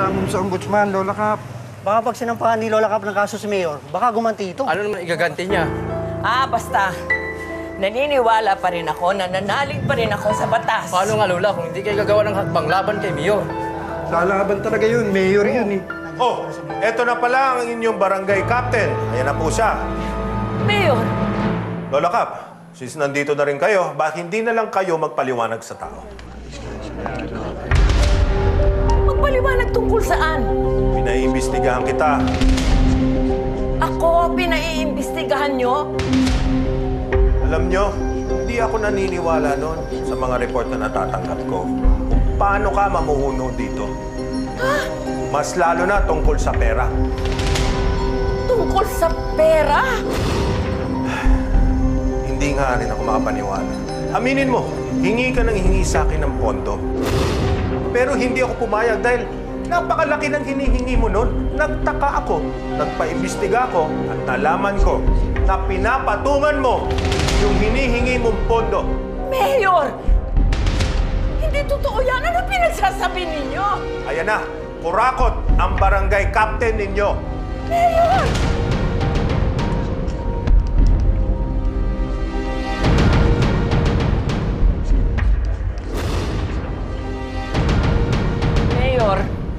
reklamo sa ombudsman, Lola Cap. Baka pag sinampahan ni Lola Cap ng kaso si Mayor, baka gumanti ito. Ano naman igaganti niya? Basta. Naniniwala pa rin ako, nananalig pa rin ako sa batas. Paano nga, Lola, kung hindi kayo gagawa ng hakbang laban kay Mayor? Lalaban talaga yun, Mayor yun eh. Oh, eto na pala ang inyong barangay captain. Ayan na po siya. Mayor, Lola Cap, since nandito na rin kayo, bakit hindi na lang kayo magpaliwanag sa tao? magpaliwanag tungkol saan? Pinaiimbestigahan kita. Ako, pinaiimbestigahan nyo? Alam nyo, hindi ako naniniwala noon sa mga report na natatanggap ko. Kung paano ka mamuhuno dito. Mas lalo na tungkol sa pera. Tungkol sa pera? Hindi nga rin ako makapaniwala. Aminin mo, hingi ka ng hingi sa akin ng pondo. Pero hindi ako pumayag dahil napakalaki ng hinihingi mo noon. Nagtaka ako, nagpaimbestiga ako at nalaman ko na pinapatungan mo yung hinihingi mong pondo. Mayor! Hindi totoo yan. Ano pinagsasabi ninyo? Ayan na, kurakot ang barangay captain ninyo. Mayor! Mayor,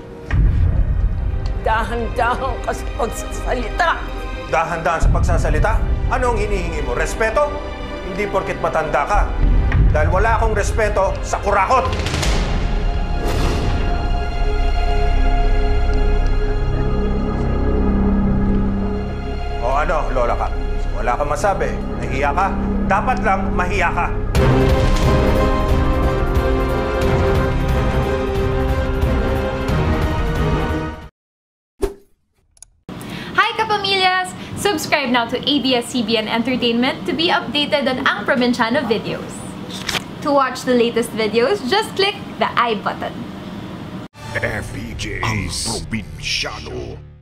dahan-dahan ka sa pagsasalita. Dahan-dahan sa pagsasalita? Ano ang hinihingi mo? Respeto? Hindi porket matanda ka. Dahil wala akong respeto sa kurakot. O ano, Lola Cap? Wala kang masabi. Nahiya ka? Dapat lang mahiya ka. Hi kapamilyas! Subscribe now to ABS-CBN Entertainment to be updated on Ang Probinsyano videos. To watch the latest videos, just click the I button. FPJ's Ang Probinsyano.